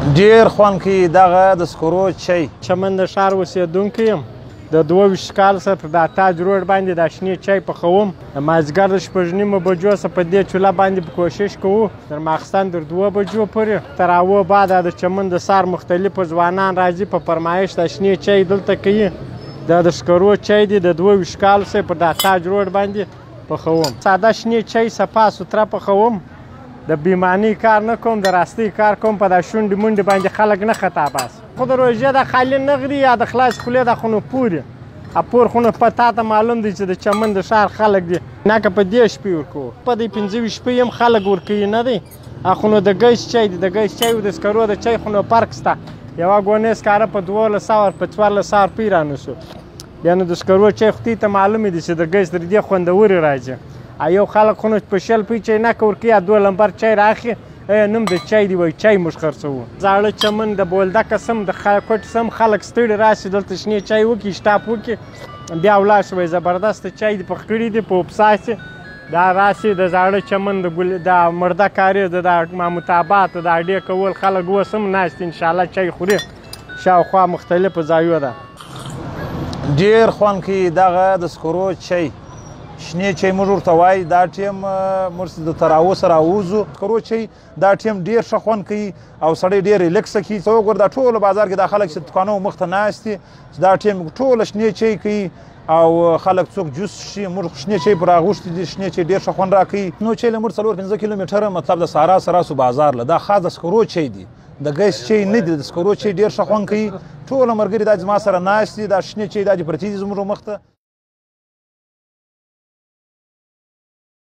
ډېر خوند کوي دغه د سکرو چای. چمن د ښار اوسېدونکی یم. د 22 کال څخه په تاج روډ باندې د شنې چای پخوم. د مازدیګر د 6:30 بجو څخه په دې چوله باندې په کوشش کوو تر ماخستن تر 2 بجو پورې. تر هغو بعد د چمن د ښار مختلفو ځوانان راځي په فرمایش د شنې چای دلته کوي. دا د سکرو چای دی د 22 کال څخه په د تاج روډ باندې پخوم. ساده شنې چای صفا سوتره پخوم. د بیمانی کار نه کوم، د راستي کار کوم. په د شونډې منډې باندې خلک نه خطا باس. خو د روژې د خالي نغدي یا د خلاص خولې د خو نو پورې پور خو نو په تا ته معلوم دی چې د چمن د ښار خلک دي نه که په دې شپې ورکوو. په دې 25 شپې هم خلک ورکوي نه دی. خو نو د ګیس چای دی، د ګیس چای او د سکرو د چای خو نو فرق شته. یوه ګونې سکاره په 1200 په 1400 روپۍ رانیسو. بیا نو د سکرو چای خو ته معلومې دي چې د ګیس تر دې خوندورې راځي. یو خلک خو نو په 100 روپۍ چای نه ورکوي، یا 2 لمبر چای راخي نوم د چای دی وایي چای موږ خرڅوو. زاړه چمن د بولدکه سم د کوټ سم خلک ستړي راشي دلته شنې چای وکړي، شټاپ وکړي، بیا ولاړ شي. زبردسته چای دی پخ کړي دي په اوبساسې. دا راشي د زاړه چمن د مرده کاري د محمود آباد د اډې کول خلک اوس هم ناست انشاءالله چای خوري. شاوخوا مختلفو ځایو ده. ډېر خوند کوي دغه د سکرو چای. شنې چای موږ ورته وایي. دا ټیم موږ د تراو سره راوځو. سکرو چای دا ټیم ډېر ښه خوند کوي او سړی ډېر ریلکسه کوي. ته وګوره دا ټول بازار کې دا خلک چې دوکانو مخ ته ناست دي دا ټیم ټوله شنې چای کوي او خلک څوک جوس شي. موږ شنې چای پر راغوښتي دي. شنې چای ډېر ښه خوند راکوي. نو چای له موږ 4-5 کیلومتره مطلب د سارا سراسو بازار له دا خاص د سکرو چای دی، د ګیس چای نه دی. د سکرو چای ډېر ښه خوند کوي. ټوله ملګري دا زما سره ناست دي. دا شنې چای دا دې پرتې دي زموږ مخ ته.